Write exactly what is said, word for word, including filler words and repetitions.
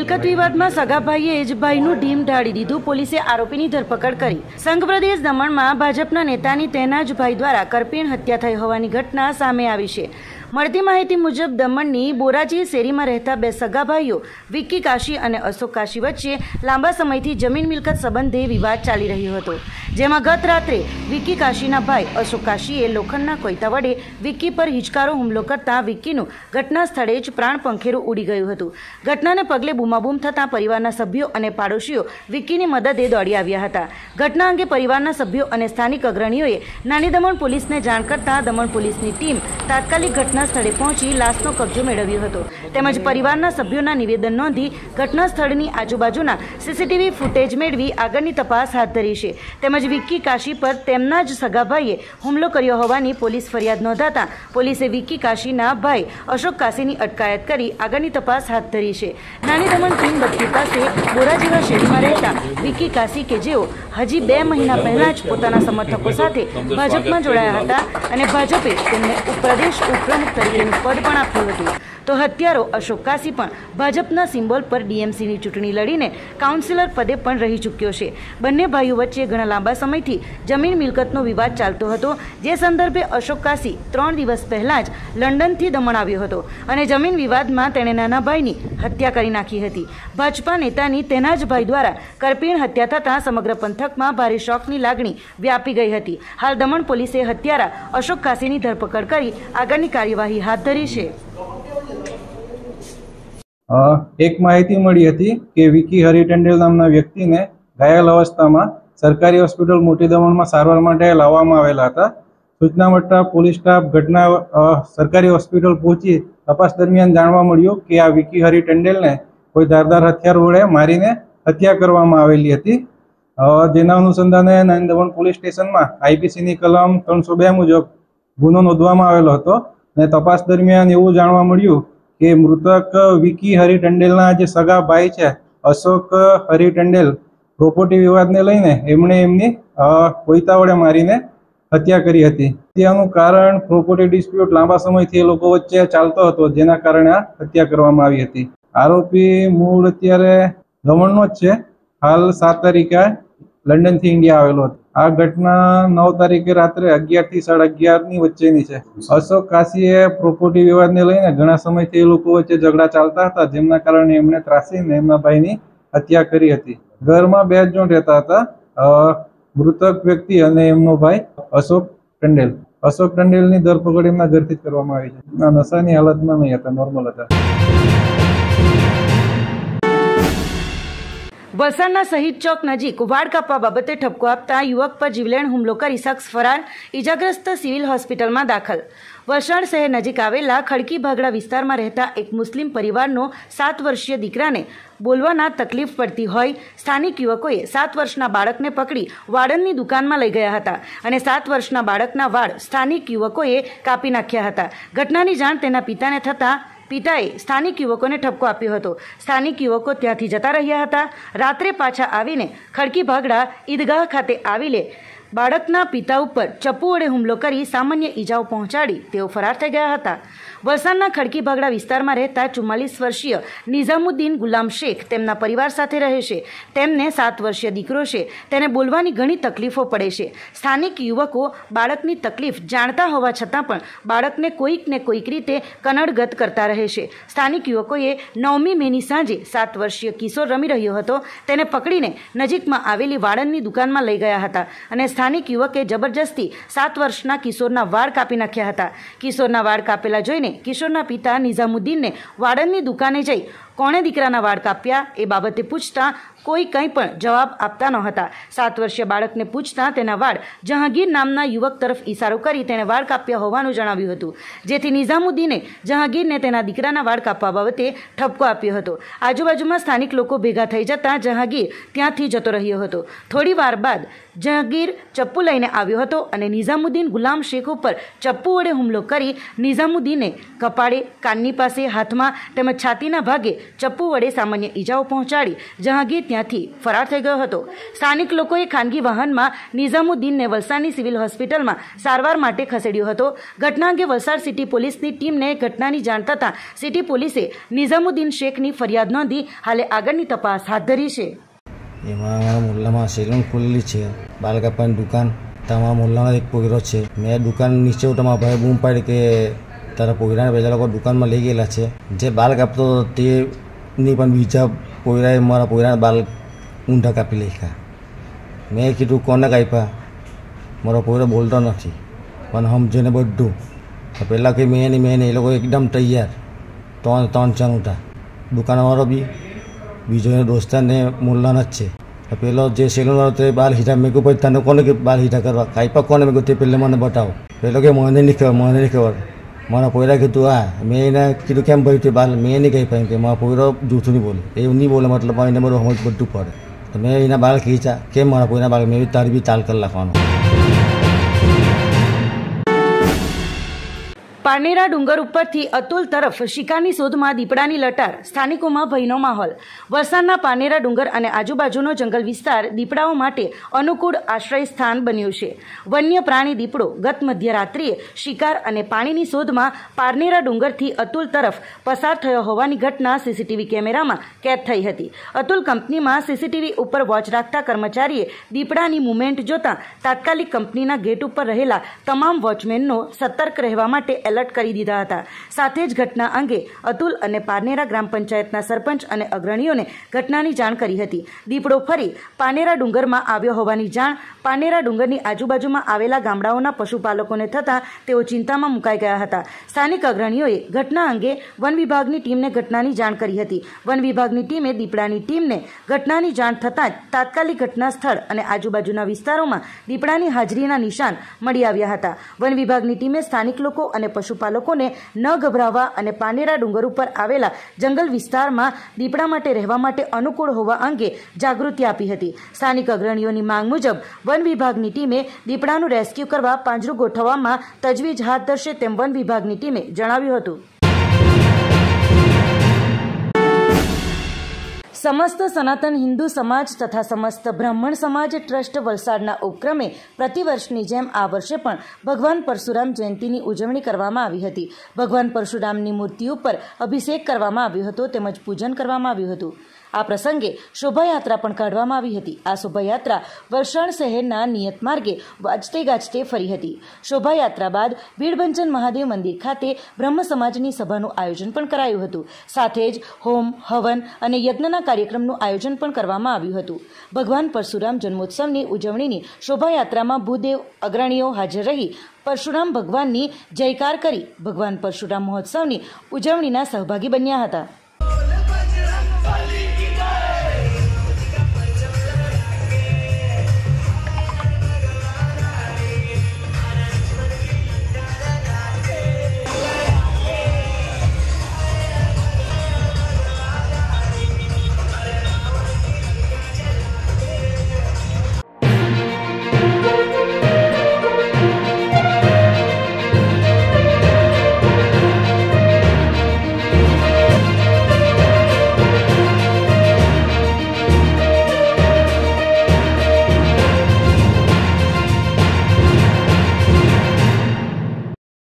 મિલકત વિવાદમાં સગા ભાઈએ જ ભાઈનું ઢીમ ઢાળી દીધું। પોલીસે આરોપીની ધરપકડ કરી। સંઘ પ્રદેશ દમણમાં ભાજપના નેતાની તેના જ ભાઈ દ્વારા કરપીણ હત્યા થઈ હોવાની ઘટના સામે આવી છે। મળતી માહિતી મુજબ દમણની બોરાજી શેરીમાં રહેતા બે સગા ભાઈઓ વિક્કી કાશી અને અશોક કાશી વચ્ચે લાંબા સમયથી જમીન મિલકત સંબંધે વિવાદ ચાલી રહ્યો હતો, જેમાં ગત રાત્રે વિક્કી કાશીના ભાઈ અશોક કાશીએ લોખંડના કોયતા વડે વિક્કી પર હિચકારો હુમલો કરતા વિક્કીનું ઘટના સ્થળે જ પ્રાણ પંખેરું ઉડી ગયું હતું। ઘટનાને પગલે બૂમાબૂમ થતાં પરિવારના સભ્યો અને પાડોશીઓ વિક્કીની મદદે દોડી આવ્યા હતા। ઘટના અંગે પરિવારના સભ્યો અને સ્થાનિક અગ્રણીઓએ નાની દમણ પોલીસને જાણ કરતા દમણ પોલીસની ટીમ તાત્કાલિક ઘટના સ્થળે પહોંચી લાશનો કબજો મેળવ્યો હતો, તેમજ પરિવારના સભ્યોના નિવેદન નોંધી ઘટના સ્થળની આજુબાજુના સીસીટીવી ફૂટેજ મેળવી આગળની તપાસ હાથ ધરી છે। તેમજ વિક્કી કાશી પર તેમના જ સગા ભાઈએ હુમલો કર્યો હોવાની પોલીસ ફરિયાદ નોંધાતા પોલીસે વિક્કી કાશીના ભાઈ અશોક કાશીની અટકાયત કરી આગળની તપાસ હાથ ધરી છે। નાની દમણ ટીમ બત્તી પાસે બોરા જેવા શેરીમાં રહેતા વિક્કી કાશી કે જેઓ હજી બે મહિના પહેલા જ પોતાના સમર્થકો સાથે ભાજપમાં જોડાયા હતા અને ભાજપે તેમને પ્રદેશ ઉપપ્રમુખ તરીકેનું પદ પણ આપ્યું હતું, તો હત્યારો અશોક કાશી પણ ભાજપના સિમ્બોલ પર ડીએમસીની ચૂંટણી લડીને કાઉન્સિલર પદે પણ રહી ચૂક્યો છે। બંને ભાઈઓ વચ્ચે ઘણા લાંબા સમયથી જમીન મિલકતનો વિવાદ ચાલતો હતો, જે સંદર્ભે અશોક કાશી ત્રણ દિવસ પહેલા જ લંડનથી દમણ આવ્યો હતો અને જમીન વિવાદમાં તેણે નાના ભાઈની હત્યા કરી નાખી હતી। ભાજપા નેતાની તેના જ ભાઈ દ્વારા કરપીણ હત્યા થતાં સમગ્ર પંથકમાં ભારે શોકની લાગણી વ્યાપી ગઈ હતી। હાલ દમણ પોલીસે હત્યારા અશોક કાશીની ધરપકડ કરી આગળની કાર્યવાહી હાથ ધરી છે। એક માહિતી મળી હતી કે વિક્કી હરી ટંડેલ નામના વ્યક્તિને ઘાયલ અવસ્થામાં સરકારી હોસ્પિટલ મોટી દમણમાં સારવાર માટે લાવવામાં આવેલા હતા। સૂચના મળતા પોલીસ સ્ટાફ ઘટના સરકારી હોસ્પિટલ પહોંચી તપાસ દરમિયાન જાણવા મળ્યું કે આ વિક્કી હરી ટંડેલને કોઈ ધારદાર હથિયાર વડે મારીને હત્યા કરવામાં આવેલી હતી, જેના અનુસંધાને નાની દમણ પોલીસ સ્ટેશનમાં આઈપીસીની કલમ ત્રણસો બે મુજબ ગુનો નોંધવામાં આવેલો હતો અને તપાસ દરમિયાન એવું જાણવા મળ્યું કે મૃતક વિક્કી હરી ટંડેલના જે સગા ભાઈ છે અશોક હરી ટંડેલ પ્રોપર્ટી વિવાદને લઈને એમણે એમની કોયતા વડે મારીને હત્યા કરી હતી। હત્યાનું કારણ પ્રોપર્ટી ડિસ્પ્યુટ લાંબા સમયથી એ લોકો વચ્ચે ચાલતો હતો, જેના કારણે આ હત્યા કરવામાં આવી હતી। આરોપી મૂળ અત્યારે દમણનો જ છે, હાલ સાત તારીખે લંડનથી ઇન્ડિયા આવેલો હતો। આ ઘટના નવ તારીખે રાત્રે અગિયાર થી સાડા અગિયાર ની વચ્ચેની છે। અશોક કાશીએ પ્રોપર્ટી વિવાદને લઈને ઘણા સમયથી એ લોકો વચ્ચે ઝઘડા ચાલતા હતા, જેમના કારણે એમણે ત્રાસીને એમના ભાઈની હત્યા કરી હતી। ઘરમાં બે જણ રહેતા હતા, મૃતક વ્યક્તિ અને એમનો ભાઈ અશોક ટંડેલ। અશોક ટંડેલની ધરપકડ એમના ઘરથી જ કરવામાં આવી છે। નશાની હાલતમાં નહીં હતા, નોર્મલ હતા। વલસાડના શહીદ ચોક નજીક વાળ કાપવા બાબતે ઠપકો આપતા યુવક પર જીવલેણ હુમલો કરી શખ્સ ફરાર, ઇજાગ્રસ્ત સિવિલ હોસ્પિટલમાં દાખલ। વલસાડ શહેર નજીક આવેલા ખડકી ભાગડા વિસ્તારમાં રહેતા એક મુસ્લિમ પરિવારનો સાત વર્ષીય દીકરાને બોલવાના તકલીફ પડતી હોય સ્થાનિક યુવકોએ સાત વર્ષના બાળકને પકડી વાળંદની દુકાનમાં લઈ ગયા હતા અને સાત વર્ષના બાળકના વાળ સ્થાનિક યુવકોએ કાપી નાખ્યા હતા। ઘટનાની જાણ તેના પિતાને થતાં પિતાએ સ્થાનિક યુવકોને ઠપકો આપ્યો હતો। સ્થાનિક યુવકો ત્યાંથી જતા રહ્યા હતા। રાત્રે પાછા આવીને ખડકી ભાગડા ઈદગાહ ખાતે આવીને બાળકના પિતા ઉપર ચપ્પુ વડે હુમલો કરી સામાન્ય ઈજાઓ પહોંચાડી તેઓ ફરાર થઈ ગયા હતા। વલસાડના ખડકી ભાગડા વિસ્તારમાં રહેતા ચુમ્માલીસ વર્ષીય નિઝામુદ્દીન ગુલામ શેખ તેમના પરિવાર સાથે રહે છે। તેમને સાત વર્ષીય દીકરો છે, તેને બોલવાની ઘણી તકલીફો પડે છે। સ્થાનિક યુવકો બાળકની તકલીફ જાણતા હોવા છતાં પણ બાળકને કોઈક ને કોઈક રીતે કનડગત કરતા રહે છે। સ્થાનિક યુવકોએ નવમી મેની સાંજે સાત વર્ષીય કિશોર રમી રહ્યો હતો, તેને પકડીને નજીકમાં આવેલી વાળંદની દુકાનમાં લઈ ગયા હતા અને સ્થાનિક યુવકે જબરજસ્તી સાત વર્ષના કિશોરના વાળ કાપી નાખ્યા હતા। કિશોરના વાળ કાપેલા જોઈને કિશોરના પિતા નિઝામુદ્દીનને વાળંદની દુકાને જઈ કોણે દીકરાના વાળ કાપ્યા એ બાબતે પૂછતા કોઈ કંઈ પણ જવાબ આપતા ન હતા। સાત વર્ષીય બાળકને પૂછતા તેના વાળ જહાંગીર નામના યુવક તરફ ઇશારો કરી તેણે વાળ કાપ્યા હોવાનું જણાવ્યું હતું, જેથી નિઝામુદ્દીને જહાંગીરને તેના દીકરાના વાળ કાપવા બાબતે ઠપકો આપ્યો હતો। આજુબાજુમાં સ્થાનિક લોકો ભેગા થઈ જતાં જહાંગીર ત્યાંથી જતો રહ્યો હતો। થોડી વાર બાદ જહાંગીર ચપ્પુ લઈને આવ્યો હતો અને નિઝામુદ્દીન ગુલામ શેખ ઉપર ચપ્પુ વડે હુમલો કરી નિઝામુદ્દીને કપાળે, કાનની પાસે, હાથમાં તેમજ છાતીના ભાગે ચપ્પુ વડે સામાન્ય ઈજાઓ પહોંચાડી જહાંગીર ત્યાંથી ફરાર થઈ ગયો હતો। સ્થાનિક લોકોએ ખાનગી વાહનમાં નિઝામુદ્દીનને વલસાડની સિવિલ હોસ્પિટલમાં સારવાર માટે ખસેડ્યો હતો। ઘટના અંગે વલસાડ સિટી પોલીસની ટીમને ઘટનાની જાણ થતાં સિટી પોલીસે નિઝામુદ્દીન શેખની ફરિયાદ નોંધી હાલે આગળની તપાસ હાથ ધરી છે। એમાં અમારા મોહલ્લામાં સેલૂન ખુલ્લી છે, બાલ કાપવાની દુકાન। તમારા મોહલ્લામાં એક પોગરો છે। મેં દુકાન નીચે તમારા ભાઈ બૂમ પાડી કે તારા પોગરાને બીજા લોકો દુકાનમાં લઈ ગયેલા છે। જે બાલ કાપતો તેની પણ બીજા પોયરાએ મારા પોયરાના બાલ ઊંધા કાપી નાખ્યા। મેં કીધું કોને કાપ્યા? મારો પોયરો બોલતો નથી પણ સમજીને બધું। પહેલાં કે મેં નહીં મેં નહીં, એ લોકો એકદમ તૈયાર। ત્રણ ત્રણ ચાર ઉઠા દુકાનવાળો બી બીજો દોસ્તારને મોહલ્લાના જ છે। પેલો જે સેલૂનવાળો તે બાલ હીટા મેં કહું પછી તને કોને કે બાલ હીટા કરવા કાપ્યા કોને? મેં કહું તે પહેલાં મને બતાવો। પેલો કે મને નહીં ખબર મને નહીં ખબર। મારા પોયરા કીધું હા મેં એને કીધું કેમ ભાઈ તે બાલ મેં નહીં કહી પાયું કે મારા પોયરો જૂઠું નહીં બોલે, એવું નહીં બોલે મતલબ એને બધું સમજ બધું પડે। તો મેં એના બાલ ખીંચા કેમ મારા પોયરા બાલ મેં તારી બી તાલ કરી નાખવાનો। પારનેરા ડુંગર ઉપરથી અતુલ તરફ શિકારની શોધમાં દીપડાની લટાર, સ્થાનિકોમાં ભયનો માહોલ। વલસાડના પારનેરા ડુંગર અને આજુબાજુનો જંગલ વિસ્તાર દીપડાઓ માટે અનુકૂળ આશ્રય સ્થાન બન્યું છે। વન્ય પ્રાણી દીપડો ગત મધ્યરાત્રિએ શિકાર અને પાણીની શોધમાં પારનેરા ડુંગરથી અતુલ તરફ પસાર થયો હોવાની ઘટના સીસીટીવી કેમેરામાં કેદ થઈ હતી। અતુલ કંપનીમાં સીસીટીવી ઉપર વોચ રાખતા કર્મચારીએ દીપડાની મુવમેન્ટ જોતા તાત્કાલિક કંપનીના ગેટ ઉપર રહેલા તમામ વોચમેનનો સતર્ક રહેવા માટે એલર્ટ કરી દીધા હતા। સાથે જ ઘટના અંગે અતુલ અને પારનેરા ગ્રામ પંચાયતના સરપંચ અને અગ્રણીઓને ઘટનાની જાણ કરી હતી। દીપડો ફરી પારનેરા ડુંગરમાં આવ્યો હોવાની જાણ પારનેરા ડુંગરની આજુબાજુમાં આવેલા ગામડાઓના પશુપાલકોને થતાં તેઓ ચિંતામાં મુકાઈ ગયા હતા। સ્થાનિક અગ્રણીઓએ ઘટના અંગે વન વિભાગની ટીમને ઘટનાની જાણ કરી હતી। વન વિભાગની ટીમે દીપડાની ટીમને ઘટનાની જાણ થતાં જ તાત્કાલિક ઘટના સ્થળ અને આજુબાજુના વિસ્તારોમાં દીપડાની હાજરીના નિશાન મળી આવ્યા હતા। વન વિભાગની ટીમે સ્થાનિક લોકો અને પશુપાલકોને ન ગભરાવા અને પારનેરા ડુંગર ઉપર આવેલા જંગલ વિસ્તારમાં દીપડા માટે રહેવા માટે અનુકૂળ હોવા અંગે જાગૃતિ આપી હતી। સ્થાનિક અગ્રણીઓની માંગ મુજબ વન વિભાગની ટીમે દીપડાનું રેસ્ક્યુ કરવા પાંજરું ગોઠવવામાં તજવીજ હાથ ધરશે તેમ વન વિભાગની ટીમે જણાવ્યું હતું। સમસ્ત સનાતન હિન્દુ સમાજ તથા સમસ્ત બ્રાહ્મણ સમાજ ટ્રસ્ટ વલસાડના ઉપક્રમે પ્રતિવર્ષની જેમ આ વર્ષે પણ ભગવાન પરશુરામ જયંતિની ઉજવણી કરવામાં આવી હતી। ભગવાન પરશુરામની મૂર્તિ ઉપર અભિષેક કરવામાં આવ્યો હતો તેમજ પૂજન કરવામાં આવ્યું હતું। આ પ્રસંગે શોભાયાત્રા પણ કાઢવામાં આવી હતી। આ શોભાયાત્રા વલસાડ શહેરના નિયત માર્ગે વાજતે ગાજતે ફરી હતી। શોભાયાત્રા બાદ ભીડભંજન મહાદેવ મંદિર ખાતે બ્રહ્મ સમાજની સભાનું આયોજન પણ કરાયું હતું। સાથે જ હોમ હવન અને યજ્ઞના કાર્યક્રમનું આયોજન પણ કરવામાં આવ્યું હતું। ભગવાન પરશુરામ જન્મોત્સવની ઉજવણીની શોભાયાત્રામાં ભૂદેવ અગ્રણીઓ હાજર રહી પરશુરામ ભગવાનની જયકાર કરી ભગવાન પરશુરામ મહોત્સવની ઉજવણીના સહભાગી બન્યા હતા।